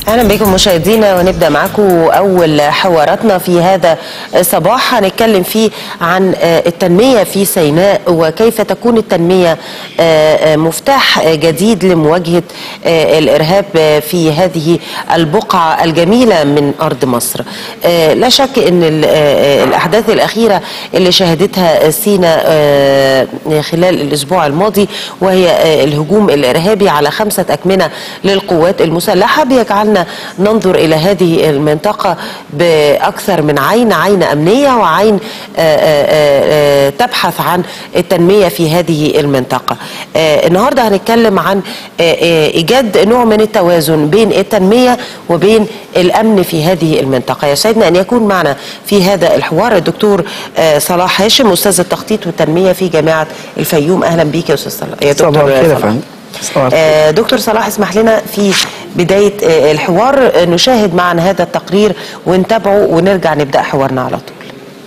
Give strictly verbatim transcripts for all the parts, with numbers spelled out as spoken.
اهلا بكم مشاهدينا، ونبدا معكم اول حواراتنا في هذا الصباح. هنتكلم فيه عن التنميه في سيناء، وكيف تكون التنميه مفتاح جديد لمواجهه الارهاب في هذه البقعه الجميله من ارض مصر. لا شك ان الاحداث الاخيره اللي شهدتها سيناء خلال الاسبوع الماضي، وهي الهجوم الارهابي على خمسه اكمنه للقوات المسلحه، بيجعلنا ننظر إلى هذه المنطقة بأكثر من عين، عين أمنية وعين تبحث عن التنمية في هذه المنطقة. النهاردة هنتكلم عن إيجاد نوع من التوازن بين التنمية وبين الأمن في هذه المنطقة. يسعدنا أن يكون معنا في هذا الحوار الدكتور صلاح هاشم، أستاذ التخطيط والتنمية في جامعة الفيوم. أهلا بيك يا أستاذ صلاح. يا دكتور صلاح. آه دكتور صلاح، اسمح لنا في بداية آه الحوار نشاهد معا هذا التقرير ونتابعه ونرجع نبدأ حوارنا على طول.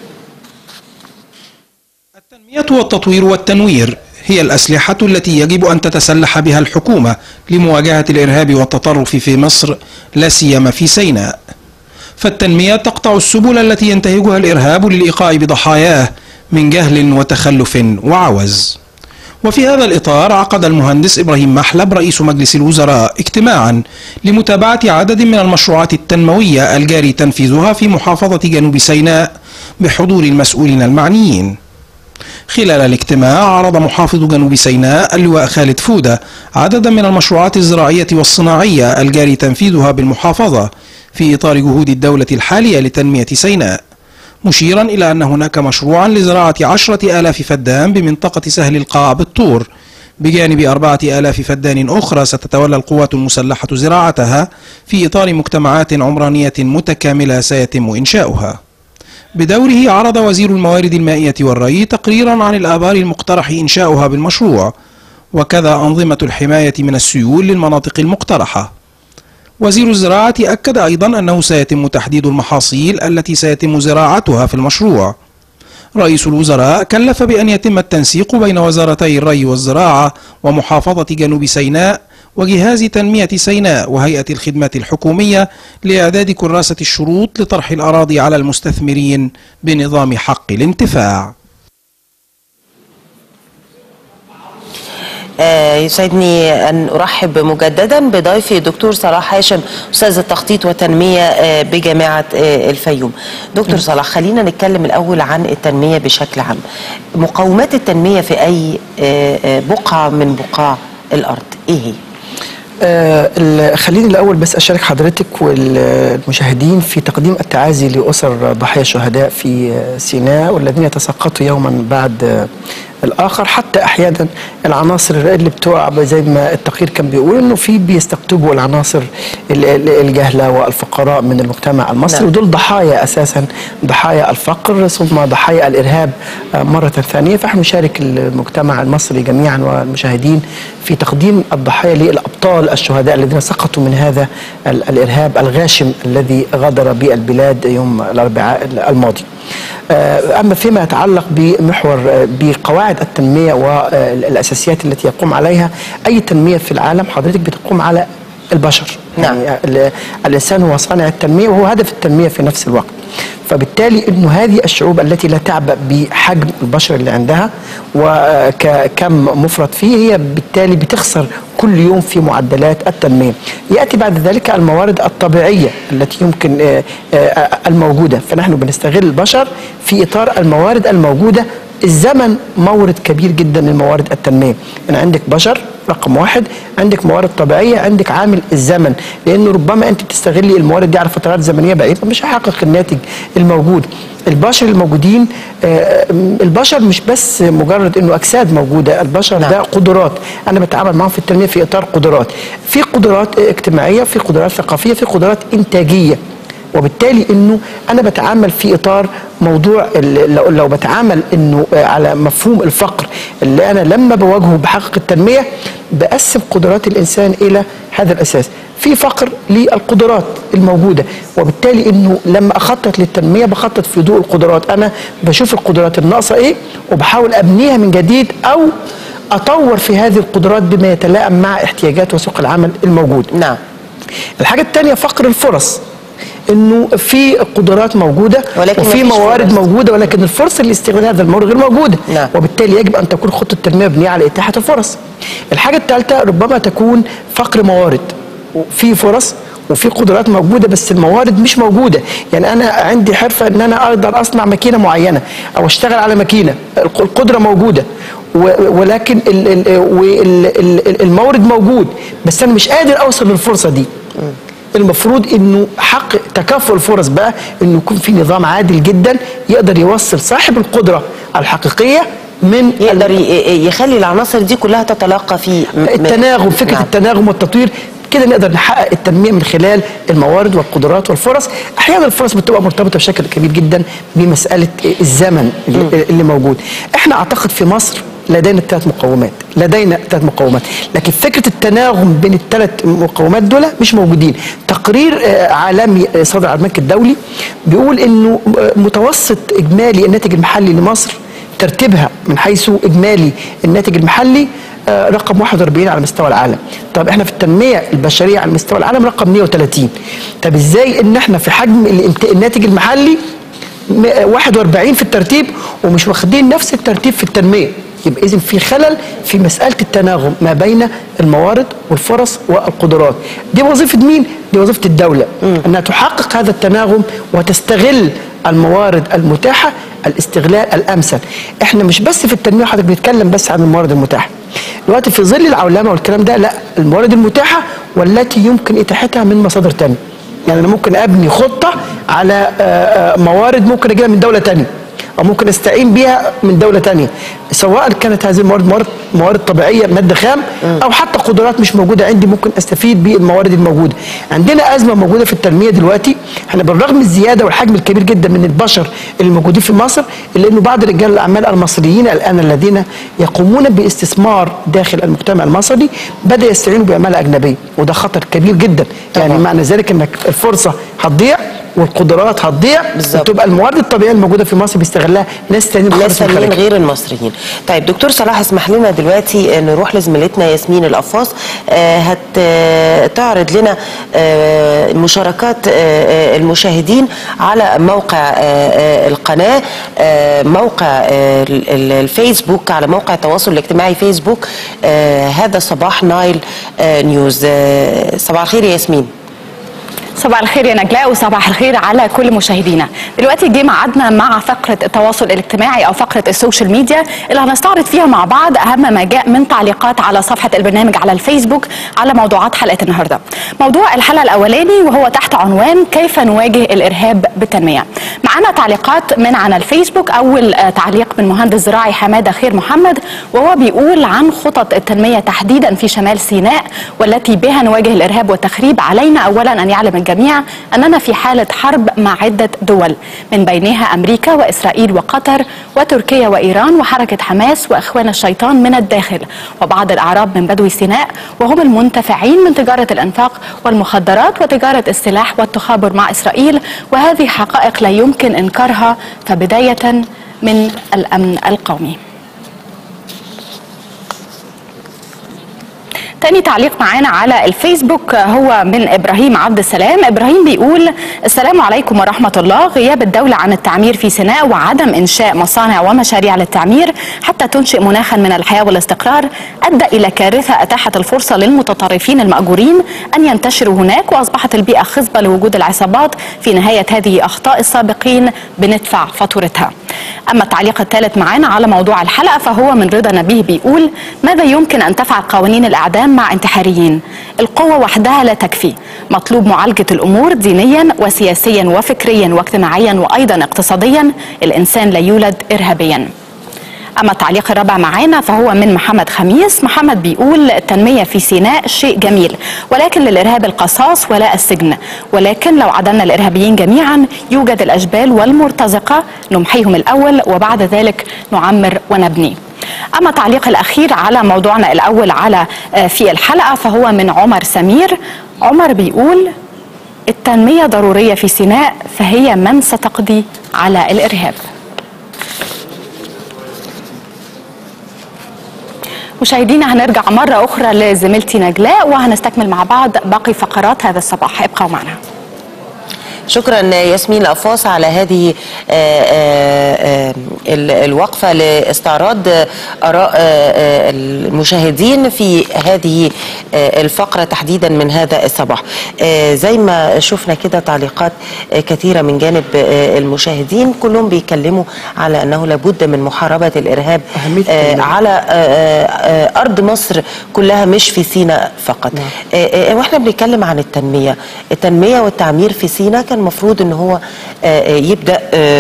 التنمية والتطوير والتنوير هي الأسلحة التي يجب أن تتسلح بها الحكومة لمواجهة الإرهاب والتطرف في مصر، لا سيما في سيناء. فالتنمية تقطع السبل التي ينتهجها الإرهاب للإيقاع بضحاياه من جهل وتخلف وعوز. وفي هذا الإطار عقد المهندس إبراهيم محلب رئيس مجلس الوزراء اجتماعا لمتابعة عدد من المشروعات التنموية الجاري تنفيذها في محافظة جنوب سيناء بحضور المسؤولين المعنيين. خلال الاجتماع عرض محافظ جنوب سيناء اللواء خالد فودة عددا من المشروعات الزراعية والصناعية الجاري تنفيذها بالمحافظة في إطار جهود الدولة الحالية لتنمية سيناء، مشيرا إلى أن هناك مشروعا لزراعة عشرة آلاف فدان بمنطقة سهل القاع بالطور، بجانب أربعة آلاف فدان أخرى ستتولى القوات المسلحة زراعتها في إطار مجتمعات عمرانية متكاملة سيتم إنشاؤها. بدوره عرض وزير الموارد المائية والري تقريرا عن الآبار المقترح إنشاؤها بالمشروع، وكذا أنظمة الحماية من السيول للمناطق المقترحة. وزير الزراعة أكد أيضا أنه سيتم تحديد المحاصيل التي سيتم زراعتها في المشروع. رئيس الوزراء كلف بأن يتم التنسيق بين وزارتي الري والزراعة ومحافظة جنوب سيناء وجهاز تنمية سيناء وهيئة الخدمات الحكومية لإعداد كراسة الشروط لطرح الأراضي على المستثمرين بنظام حق الانتفاع. يسعدني أن أرحب مجددا بضيفي الدكتور صلاح هاشم، أستاذ التخطيط والتنمية بجامعة الفيوم. دكتور صلاح، خلينا نتكلم الأول عن التنمية بشكل عام. مقومات التنمية في أي بقعة من بقاع الأرض إيه هي؟ آه خليني الأول بس أشارك حضرتك والمشاهدين في تقديم التعازي لأسر ضحايا الشهداء في سيناء والذين يتساقطوا يوما بعد الآخر. حتى أحيانا العناصر اللي بتقع زي ما التقرير كان بيقول إنه في بيستقطبوا العناصر الجهلة والفقراء من المجتمع المصري، ودول ضحايا أساسا، ضحايا الفقر ثم ضحايا الإرهاب مرة ثانية. فنحن نشارك المجتمع المصري جميعا والمشاهدين في تقديم الضحايا للأبطال الشهداء الذين سقطوا من هذا الإرهاب الغاشم الذي غادر بالبلاد يوم الأربعاء الماضي. أما فيما يتعلق بمحور بقواعد التنمية والأساسيات التي يقوم عليها أي تنمية في العالم، حضرتك بتقوم على البشر. نعم. يعني الإنسان هو صانع التنمية وهو هدف التنمية في نفس الوقت. فبالتالي انه هذه الشعوب التي لا تعبأ بحجم البشر اللي عندها وكم مفرط فيه، هي بالتالي بتخسر كل يوم في معدلات التنمية. يأتي بعد ذلك الموارد الطبيعية التي يمكن الموجودة، فنحن بنستغل البشر في إطار الموارد الموجودة. الزمن مورد كبير جدا لموارد التنمية. يعني عندك بشر رقم واحد، عندك موارد طبيعية، عندك عامل الزمن، لأنه ربما أنت بتستغلي الموارد دي على فترات زمنية بعيدة مش هيحقق الناتج الموجود. البشر الموجودين، آه البشر مش بس مجرد انه اجساد موجوده، البشر نعم. ده قدرات، انا بتعامل معهم في التنميه في اطار قدرات، في قدرات اجتماعيه، في قدرات ثقافيه، في قدرات انتاجيه. وبالتالي انه انا بتعامل في اطار موضوع لو, لو بتعامل انه على مفهوم الفقر اللي انا لما بواجهه بحقق التنميه، بقسم قدرات الانسان الى هذا الاساس. في فقر للقدرات الموجوده، وبالتالي انه لما اخطط للتنميه بخطط في ضوء القدرات، انا بشوف القدرات الناقصه ايه وبحاول ابنيها من جديد او اطور في هذه القدرات بما يتلائم مع احتياجات وسوق العمل الموجود. نعم. الحاجه الثانيه فقر الفرص، انه في قدرات موجوده ولكن وفي مفيش موارد فرص. موجوده، ولكن الفرصه لاستغلال هذا المورد غير موجوده. نعم. وبالتالي يجب ان تكون خطه التنميه مبنيه على اتاحه الفرص. الحاجه الثالثه ربما تكون فقر موارد، في فرص وفي قدرات موجوده بس الموارد مش موجوده. يعني انا عندي حرفه ان انا اقدر اصنع ماكينه معينه او اشتغل على ماكينه، القدره موجوده ولكن المورد موجود بس انا مش قادر اوصل للفرصه دي. المفروض انه حق تكافؤ الفرص بقى انه يكون في نظام عادل جدا يقدر يوصل صاحب القدره الحقيقيه من يقدر يخلي العناصر دي كلها تتلاقى في التناغم. فكره نعم. التناغم والتطوير كده نقدر نحقق التنميه من خلال الموارد والقدرات والفرص. احيانا الفرص بتبقى مرتبطه بشكل كبير جدا بمساله الزمن اللي, اللي موجود. احنا اعتقد في مصر لدينا ثلاث مقومات، لدينا ثلاث مقومات، لكن فكره التناغم بين الثلاث مقومات دول مش موجودين. تقرير عالمي صدر على البنك الدولي بيقول انه متوسط اجمالي الناتج المحلي لمصر ترتيبها من حيث اجمالي الناتج المحلي رقم واحد وأربعين على مستوى العالم. طب احنا في التنميه البشريه على مستوى العالم رقم مئة وثلاثين. طب ازاي ان احنا في حجم الناتج المحلي واحد وأربعين في الترتيب ومش واخدين نفس الترتيب في التنميه؟ يبقى اذا في خلل في مساله التناغم ما بين الموارد والفرص والقدرات. دي وظيفه مين؟ دي وظيفه الدوله انها تحقق هذا التناغم وتستغل الموارد المتاحه الاستغلال الامثل. احنا مش بس في التنميه حضرتك بنتكلم بس عن الموارد المتاحه. دلوقتي في ظل العولمه والكلام ده لا، الموارد المتاحه والتي يمكن اتاحتها من مصادر ثانيه. يعني انا ممكن ابني خطه على موارد ممكن اجيبها من دوله ثانيه او ممكن استعين بيها من دوله ثانيه، سواء كانت هذه الموارد موارد, موارد طبيعيه ماده خام او حتى قدرات مش موجوده عندي ممكن استفيد بالموارد الموجوده. عندنا ازمه موجوده في التنميه دلوقتي، احنا بالرغم من الزياده والحجم الكبير جدا من البشر اللي موجودين في مصر الا انه بعض رجال الاعمال المصريين الان الذين يقومون باستثمار داخل المجتمع المصري بدا يستعينوا بعماله اجنبيه، وده خطر كبير جدا. طبعا. يعني معنى ذلك انك الفرصه هتضيع والقدرات هتضيع وتبقى الموارد الطبيعيه الموجوده في مصر بيستغلها ناس ثانيين ناس ثانيين غير المصريين. طيب دكتور صلاح اسمح لنا دلوقتي نروح لزميلتنا ياسمين القفاص هتعرض لنا مشاركات المشاهدين على موقع القناه، موقع الفيسبوك، على موقع التواصل الاجتماعي فيسبوك. هذا صباح نايل نيوز. صباح الخير يا ياسمين. صباح الخير يا نجلاء وصباح الخير على كل مشاهدينا. دلوقتي جه ميعادنا مع فقره التواصل الاجتماعي او فقره السوشيال ميديا اللي هنستعرض فيها مع بعض اهم ما جاء من تعليقات على صفحه البرنامج على الفيسبوك على موضوعات حلقه النهارده. موضوع الحلقه الاولاني وهو تحت عنوان كيف نواجه الارهاب بالتنميه. معانا تعليقات من على الفيسبوك. اول تعليق من مهندس زراعي حماده خير محمد وهو بيقول عن خطط التنميه تحديدا في شمال سيناء والتي بها نواجه الارهاب والتخريب. علينا اولا ان يعلم الجميع أننا في حالة حرب مع عدة دول من بينها أمريكا وإسرائيل وقطر وتركيا وإيران وحركة حماس وإخوان الشيطان من الداخل وبعض الأعراب من بدو سيناء، وهم المنتفعين من تجارة الإنفاق والمخدرات وتجارة السلاح والتخابر مع إسرائيل، وهذه حقائق لا يمكن إنكارها. فبداية من الأمن القومي. تاني تعليق معانا على الفيسبوك هو من إبراهيم عبد السلام. إبراهيم بيقول السلام عليكم ورحمة الله. غياب الدولة عن التعمير في سيناء وعدم إنشاء مصانع ومشاريع للتعمير حتى تنشئ مناخا من الحياة والاستقرار أدى إلى كارثة أتاحت الفرصة للمتطرفين المأجورين أن ينتشروا هناك، وأصبحت البيئة خصبة لوجود العصابات. في نهاية هذه أخطاء السابقين بندفع فاتورتها. أما التعليق الثالث معانا على موضوع الحلقة فهو من رضا نبيه بيقول ماذا يمكن أن تفعل قوانين الإعدام مع انتحاريين؟ القوة وحدها لا تكفي، مطلوب معالجة الأمور دينيا وسياسيا وفكريا واجتماعيا وأيضا اقتصاديا. الإنسان لا يولد إرهابيا. أما التعليق الرابع معانا فهو من محمد خميس. محمد بيقول التنمية في سيناء شيء جميل ولكن للإرهاب القصاص ولا السجن، ولكن لو عدلنا الإرهابيين جميعا يوجد الأشبال والمرتزقة نمحيهم الأول وبعد ذلك نعمر ونبني. أما التعليق الأخير على موضوعنا الأول على في الحلقة فهو من عمر سمير. عمر بيقول التنمية ضرورية في سيناء فهي من ستقضي على الإرهاب. مشاهدينا هنرجع مرة أخرى لزميلتي نجلاء وهنستكمل مع بعض باقي فقرات هذا الصباح. ابقوا معنا. شكرا ياسمين القفاص على هذه الوقفة لاستعراض آراء المشاهدين في هذه الفقرة تحديدا من هذا الصباح. زي ما شفنا كده تعليقات كثيرة من جانب المشاهدين، كلهم بيتكلموا على أنه لابد من محاربة الإرهاب على أرض مصر كلها مش في سيناء فقط. واحنا بنتكلم عن التنمية التنمية والتعمير في سيناء كان المفروض ان هو يبدأ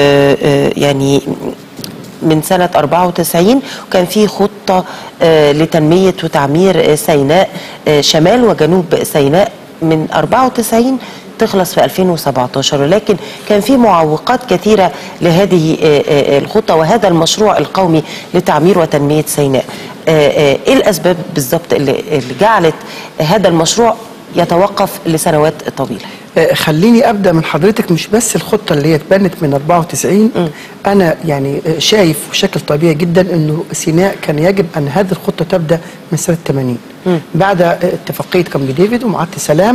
يعني من سنة أربعة وتسعين، وكان في خطة لتنمية وتعمير سيناء شمال وجنوب سيناء من أربعة وتسعين تخلص في ألفين وسبعتاشر، ولكن كان في معوقات كثيرة لهذه الخطة وهذا المشروع القومي لتعمير وتنمية سيناء. ايه الأسباب بالضبط اللي جعلت هذا المشروع يتوقف لسنوات طويلة؟ خليني ابدا من حضرتك. مش بس الخطه اللي هي اتبنت من أربعة وتسعين، م. انا يعني شايف بشكل طبيعي جدا انه سيناء كان يجب ان هذه الخطه تبدا من سنه ثمانين م. بعد اتفاقيه كامب ديفيد ومعاهده السلام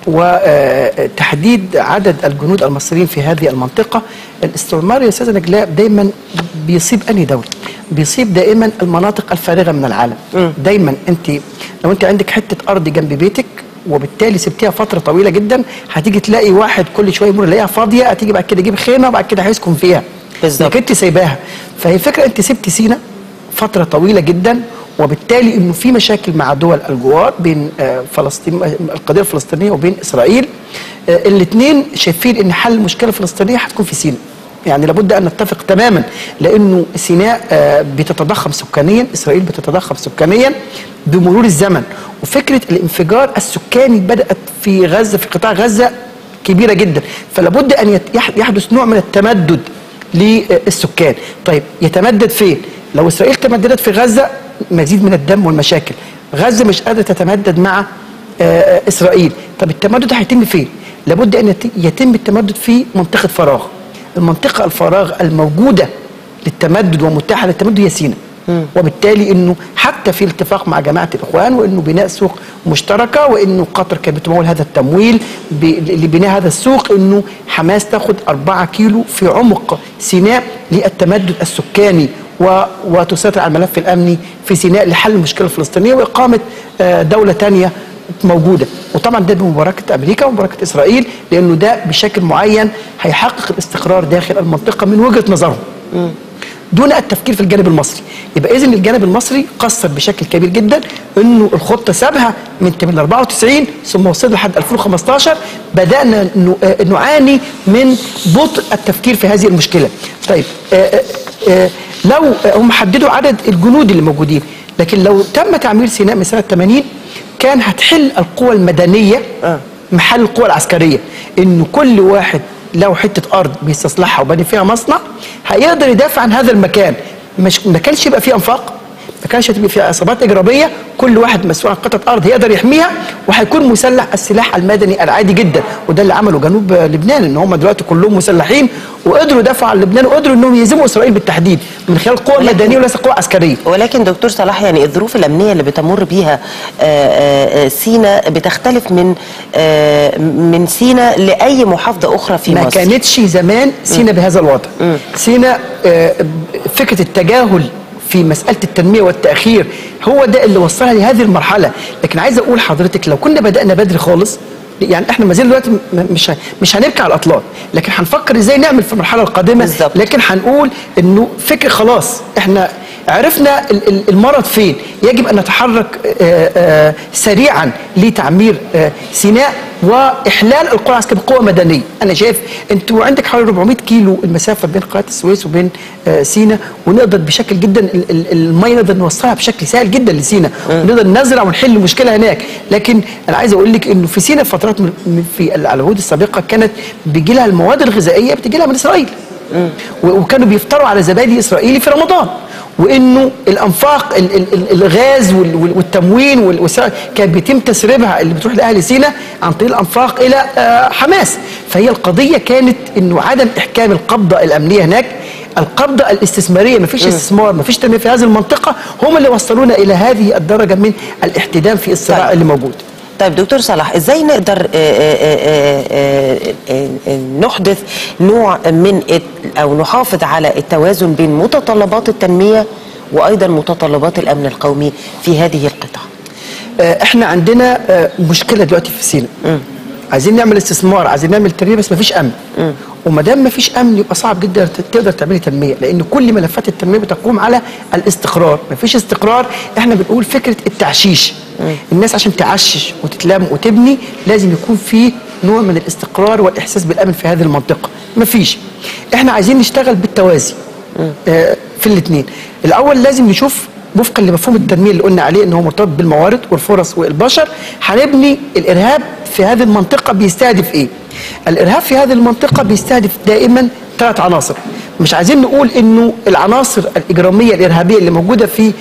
وتحديد عدد الجنود المصريين في هذه المنطقه. الاستعمار يا استاذه نجلاء دايما بيصيب انهي دوله؟ بيصيب دائما المناطق الفارغه من العالم. م. دايما انت لو انت عندك حته ارض جنب بيتك وبالتالي سبتيها فتره طويله جدا، هتيجي تلاقي واحد كل شويه يمر يلاقيها فاضيه، هتيجي بعد كده يجيب خيمه وبعد كده هيسكن فيها بالظبط، انت سايباها. فهي الفكره انت سبت سيناء فتره طويله جدا، وبالتالي انه في مشاكل مع دول الجوار بين فلسطين القضيه الفلسطينيه وبين اسرائيل. الاثنين شايفين ان حل المشكله الفلسطينيه هتكون في سيناء. يعني لابد ان نتفق تماما، لانه سيناء بتتضخم سكانيا، اسرائيل بتتضخم سكانيا بمرور الزمن، وفكره الانفجار السكاني بدات في غزه في قطاع غزه كبيره جدا، فلابد ان يحدث نوع من التمدد للسكان. طيب يتمدد فين؟ لو اسرائيل تمددت في غزه مزيد من الدم والمشاكل، غزه مش قادره تتمدد مع اسرائيل، طب التمدد هيتم فين؟ لابد ان يتم التمدد في منطقه فراغ. المنطقة الفراغ الموجودة للتمدد ومتاحة للتمدد هي سيناء، وبالتالي انه حتى في الاتفاق مع جماعة الاخوان وانه بناء سوق مشتركة، وانه قطر كانت بتمول هذا التمويل لبناء هذا السوق، انه حماس تاخد أربعة كيلو في عمق سيناء للتمدد السكاني وتسيطر على الملف الامني في سيناء لحل المشكلة الفلسطينية واقامة دولة ثانية موجوده. وطبعا ده بمباركه امريكا ومباركه اسرائيل، لانه ده بشكل معين هيحقق الاستقرار داخل المنطقه من وجهه نظرهم دون التفكير في الجانب المصري. يبقى اذن الجانب المصري قصر بشكل كبير جدا، انه الخطه سابها من أربعة وتسعين ثم وصلنا لحد ألفين وخمستاشر، بدانا نعاني من بطء التفكير في هذه المشكله. طيب آآ آآ لو هم حددوا عدد الجنود اللي موجودين، لكن لو تم تعمير سيناء من سنه ثمانين كان هتحل القوى المدنيه محل القوى العسكريه، انه كل واحد له حته ارض بيستصلحها وبني فيها مصنع هيقدر يدافع عن هذا المكان. مش ما كانش يبقى فيه انفاق، ما كانش هتبقى فيها عصابات اجراميه، كل واحد مسؤول عن قطعه ارض يقدر يحميها، وهيكون مسلح السلاح المدني العادي جدا. وده اللي عمله جنوب لبنان، ان هم دلوقتي كلهم مسلحين وقدروا يدافعوا عن لبنان، وقدروا انهم يهزموا اسرائيل بالتحديد من خلال قوى مدنيه وليس قوى عسكريه. ولكن دكتور صلاح، يعني الظروف الامنيه اللي بتمر بيها سيناء بتختلف من من سيناء لاي محافظه اخرى في ما مصر. ما كانتش زمان سيناء بهذا الوضع. سيناء فكره التجاهل في مسألة التنمية والتأخير هو ده اللي وصلها لهذه المرحلة. لكن عايز أقول حضرتك لو كنا بدأنا بدري خالص، يعني احنا ما زلنا دلوقتي مش مش هنركع على الاطلال، لكن هنفكر ازاي نعمل في المرحله القادمه بالزبط. لكن هنقول انه فكر خلاص احنا عرفنا المرض فين، يجب ان نتحرك آآ آآ سريعا لتعمير سيناء واحلال القرى العسكريه بقوه مدنيه. انا شايف انتوا عندك حوالي أربعمية كيلو المسافه بين قناه السويس وبين سيناء، ونقدر بشكل جدا الميه نقدر نوصلها بشكل سهل جدا لسيناء، ونقدر نزرع ونحل المشكله هناك. لكن انا عايز اقول لك انه في سيناء فترات في العهود السابقه كانت بيجي لها المواد الغذائيه بتجي لها من اسرائيل، وكانوا بيفطروا على زبادي اسرائيلي في رمضان، وانه الانفاق الغاز والتموين كان بيتم تسريبها اللي بتروح لاهل سيناء عن طريق الانفاق الى حماس. فهي القضيه كانت انه عدم احكام القبضه الامنيه هناك القبضه الاستثماريه، ما فيش استثمار، ما فيش تنميه في هذه المنطقه، هم اللي وصلونا الى هذه الدرجه من الاحتدام في الصراع طيب. اللي موجود. طيب دكتور صلاح، ازاي نقدر نحدث نوع من او نحافظ على التوازن بين متطلبات التنميه وايضا متطلبات الامن القومي في هذه القطاع؟ احنا عندنا مشكله دلوقتي في سيناء. عايزين نعمل استثمار، عايزين نعمل تنميه، بس ما فيش امن. وما دام ما فيش امن يبقى صعب جدا تقدر تعملي تنميه، لان كل ملفات التنميه بتقوم على الاستقرار. ما فيش استقرار، احنا بنقول فكره التعشيش. مم. الناس عشان تعشش وتتلم وتبني لازم يكون في نوع من الاستقرار والاحساس بالامن في هذه المنطقه. ما فيش. احنا عايزين نشتغل بالتوازي آه في الاثنين. الاول لازم نشوف وفقا لمفهوم التنميه اللي قلنا عليه ان هو مرتبط بالموارد والفرص والبشر، هنبني الارهاب في هذه المنطقه بيستهدف ايه؟ الارهاب في هذه المنطقه بيستهدف دائما ثلاث عناصر. مش عايزين نقول انه العناصر الاجراميه الارهابيه اللي موجوده في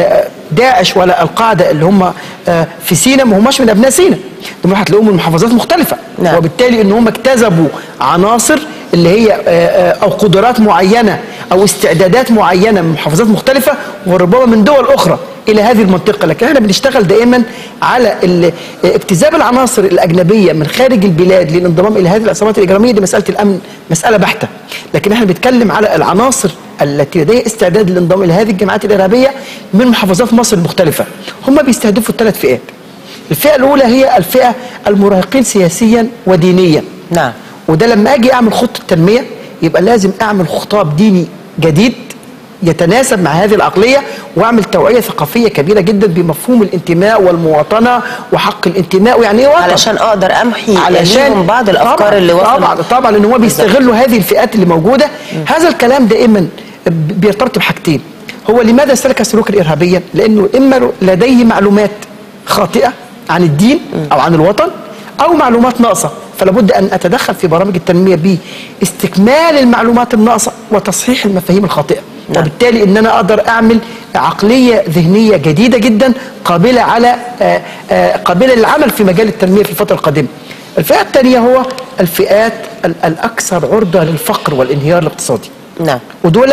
داعش ولا القاعده اللي هم في سيناء ما هماش من ابناء سيناء، دول هتلاقوهم من محافظات مختلفه. نعم. وبالتالي ان هم اكتسبوا عناصر اللي هي او قدرات معينه او استعدادات معينه من محافظات مختلفه وربما من دول اخرى الى هذه المنطقه، لكن احنا بنشتغل دائما على اكتساب العناصر الاجنبيه من خارج البلاد للانضمام الى هذه العصابات الاجراميه. دي مساله الامن مساله بحته، لكن احنا بنتكلم على العناصر التي لديها استعداد للانضمام الى هذه الجماعات الارهابيه من محافظات مصر المختلفه. هم بيستهدفوا الثلاث فئات. الفئه الاولى هي الفئه المراهقين سياسيا ودينيا. نعم. وده لما اجي اعمل خطه تنميه يبقى لازم اعمل خطاب ديني جديد يتناسب مع هذه العقليه، واعمل توعيه ثقافيه كبيره جدا بمفهوم الانتماء والمواطنه وحق الانتماء، ويعني ايه وطن، علشان اقدر امحي علشان بعض الافكار طبعًا اللي وصلت. طبعا طبعا ان هم بيستغلوا هذه الفئات اللي موجوده. م. هذا الكلام دائما بيرتبط بحاجتين. هو لماذا سلك سلوكا ارهابيا؟ لانه اما لديه معلومات خاطئه عن الدين او عن الوطن، او معلومات ناقصه، فلا بد ان اتدخل في برامج التنميه باستكمال المعلومات الناقصه وتصحيح المفاهيم الخاطئه. نعم. وبالتالي ان انا اقدر اعمل عقليه ذهنيه جديده جدا قابله على آآ آآ قابله للعمل في مجال التنميه في الفتره القادمه. الفئه الثانيه هو الفئات الاكثر عرضه للفقر والانهيار الاقتصادي. نعم. ودول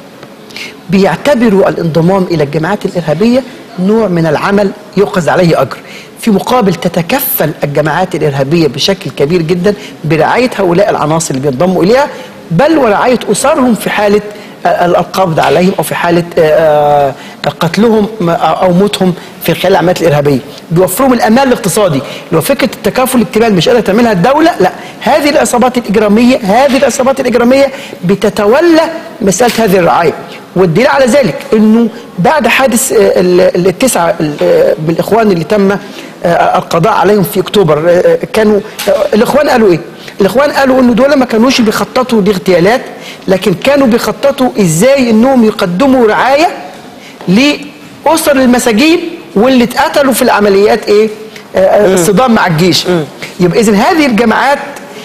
بيعتبروا الانضمام الى الجماعات الارهابيه نوع من العمل يؤخذ عليه اجر، في مقابل تتكفل الجماعات الارهابيه بشكل كبير جدا برعايه هؤلاء العناصر اللي بينضموا اليها، بل ورعايه اسرهم في حاله القبض عليهم او في حاله قتلهم او موتهم في خلال العمليات الارهابيه. بيوفروا الامان الاقتصادي اللي هو فكره التكافل الاجتماعي مش قادره تعملها الدوله، لا، هذه العصابات الاجراميه هذه العصابات الاجراميه بتتولى مساله هذه الرعايه. والدليل على ذلك انه بعد حادث التسعه بالاخوان اللي تم القضاء عليهم في اكتوبر، كانوا الاخوان قالوا ايه؟ الاخوان قالوا انه دول ما كانوش بيخططوا لاغتيالات، لكن كانوا بيخططوا ازاي انهم يقدموا رعايه لاسر المساجين واللي اتقتلوا في العمليات ايه؟ الصدام مع الجيش. يبقى اذا هذه الجماعات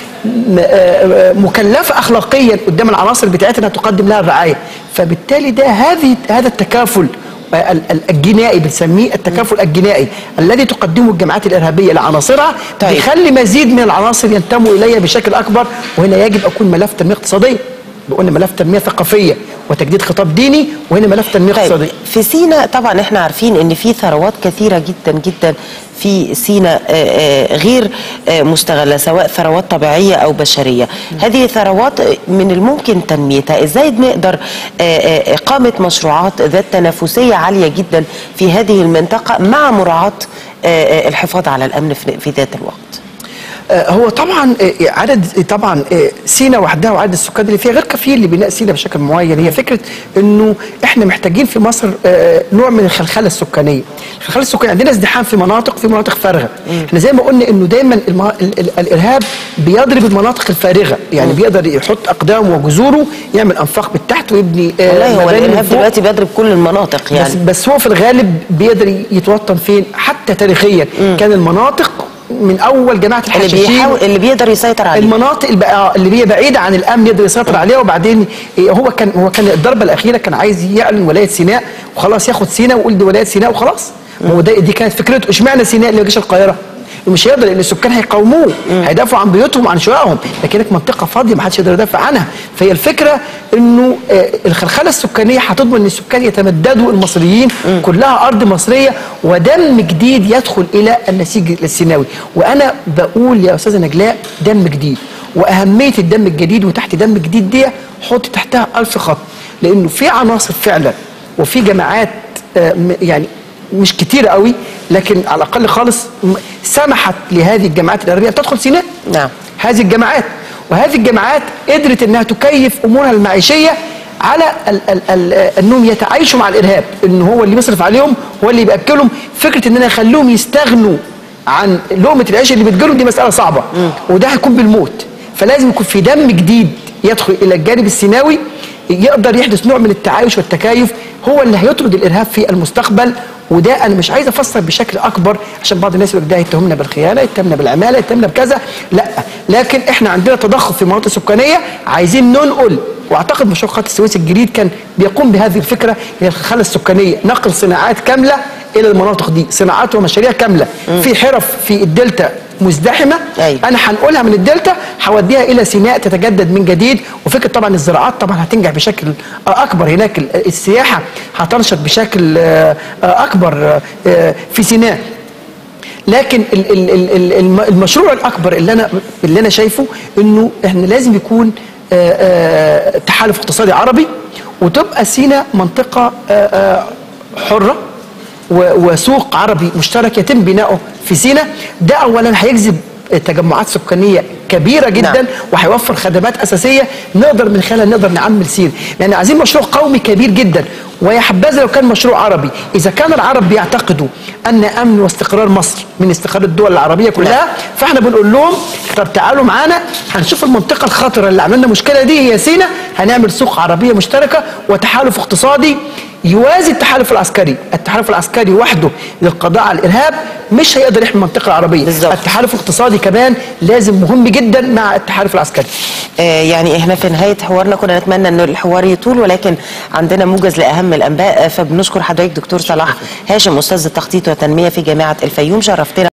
مكلفه اخلاقيا قدام العناصر بتاعتها انها تقدم لها الرعايه، فبالتالي ده هذه هذا التكافل الجنائي بنسميه التكافل الجنائي الذي تقدمه الجماعات الارهابيه لعناصرها. طيب. بيخلي مزيد من العناصر ينتموا اليها بشكل اكبر، وهنا يجب اكون ملف تنميه اقتصاديه. قلنا ملف تنميه ثقافيه وتجديد خطاب ديني، وهنا ملف تنميه طيب. اقتصاديه. في سيناء طبعا احنا عارفين ان في ثروات كثيره جدا جدا في سيناء غير مستغله، سواء ثروات طبيعيه او بشريه. م. هذه ثروات من الممكن تنميتها، ازاي نقدر اقامه مشروعات ذات تنافسيه عاليه جدا في هذه المنطقه مع مراعاه الحفاظ على الامن في ذات الوقت؟ هو طبعا عدد طبعا سيناء وحدها وعدد السكان اللي فيها غير كفيل لبناء سيناء بشكل معين. هي فكره انه احنا محتاجين في مصر نوع من الخلخله السكانيه. الخلخله السكانيه عندنا ازدحام في مناطق في مناطق فارغه. احنا زي ما قلنا انه دايما المه... الارهاب بيضرب المناطق الفارغه، يعني بيقدر يحط اقدامه وجذوره، يعمل انفاق بالتحت ويبني. والله هو الارهاب دلوقتي بيضرب كل المناطق يعني، بس, بس هو في الغالب بيقدر يتوطن فين؟ حتى تاريخيا م. كان المناطق من اول جماعه الحشاشين اللي بيحاول اللي بيقدر يسيطر عليها، المناطق اللي هي بعيده عن الامن يقدر يسيطر عليها. وبعدين هو كان هو كان الضربه الاخيره كان عايز يعلن ولايه سيناء وخلاص، ياخد سيناء ويقول دي ولايه سيناء وخلاص. هو ده دي كانت فكرته. اشمعنى سيناء اللي جيش القاهره؟ مش هيقدر لان السكان هيقاوموه، هيدافعوا عن بيوتهم وعن شققهم، لكنك منطقه فاضيه ما حدش يقدر يدافع عنها. فهي الفكره انه آه الخلخله السكانيه هتضمن ان السكان يتمددوا المصريين، م. كلها ارض مصريه ودم جديد يدخل الى النسيج السيناوي. وانا بقول يا استاذه نجلاء دم جديد، واهميه الدم الجديد وتحت دم الجديد دي حط تحتها ألف خط، لانه في عناصر فعلا وفي جماعات آه يعني مش كتير قوي، لكن على الاقل خالص سمحت لهذه الجماعات الارهابيه تدخل سيناء. نعم. هذه الجماعات وهذه الجماعات قدرت انها تكيف امورها المعيشيه على ال ال ال انهم يتعايشوا مع الارهاب، ان هو اللي بيصرف عليهم، هو اللي بياكلهم. فكره ان انا اخليهم يستغنوا عن لقمه العيش اللي بتجيلهم دي مساله صعبه، م. وده هيكون بالموت. فلازم يكون في دم جديد يدخل الى الجانب السيناوي يقدر يحدث نوع من التعايش والتكايف، هو اللي هيطرد الارهاب في المستقبل. وده انا مش عايز افسر بشكل اكبر عشان بعض الناس يقول ده يتهمنا بالخيانه، يتهمنا بالعماله، يتهمنا بكذا، لا، لكن احنا عندنا تضخم في مناطق سكانيه عايزين ننقل. واعتقد مشروع خط السويس الجديد كان بيقوم بهذه الفكره، هي الخلخله السكانيه، نقل صناعات كامله الى المناطق دي، صناعات ومشاريع كامله. م. في حرف في الدلتا مزدحمه، أي. انا هنقولها من الدلتا هوديها الى سيناء تتجدد من جديد. وفكره طبعا الزراعات طبعا هتنجح بشكل اكبر هناك، السياحه هتنشط بشكل اكبر في سيناء. لكن المشروع الاكبر اللي انا اللي انا شايفه انه احنا لازم يكون تحالف اقتصادي عربي، وتبقى سيناء منطقه حره وسوق عربي مشترك يتم بناؤه في سيناء. ده اولا هيجذب تجمعات سكانيه كبيره جدا، نعم. وهيوفر خدمات اساسيه نقدر من خلالها نقدر نعمل سيناء، لان يعني عايزين مشروع قومي كبير جدا. ويا حبذا لو كان مشروع عربي، اذا كان العرب بيعتقدوا ان امن واستقرار مصر من استقرار الدول العربيه كلها، نعم. فاحنا بنقول لهم طب تعالوا معانا هنشوف المنطقه الخطره اللي عملنا مشكله دي هي سيناء، هنعمل سوق عربيه مشتركه وتحالف اقتصادي يوازي التحالف العسكري. التحالف العسكري وحده للقضاء على الارهاب مش هيقدر يحمي المنطقه العربيه، بالزبط. التحالف الاقتصادي كمان لازم مهم جدا مع التحالف العسكري. آه يعني احنا في نهايه حوارنا كنا نتمنى ان الحوار يطول، ولكن عندنا موجز لاهم الانباء، فبنشكر حضرتك دكتور صلاح هاشم استاذ التخطيط والتنميه في جامعه الفيوم، شرفتنا.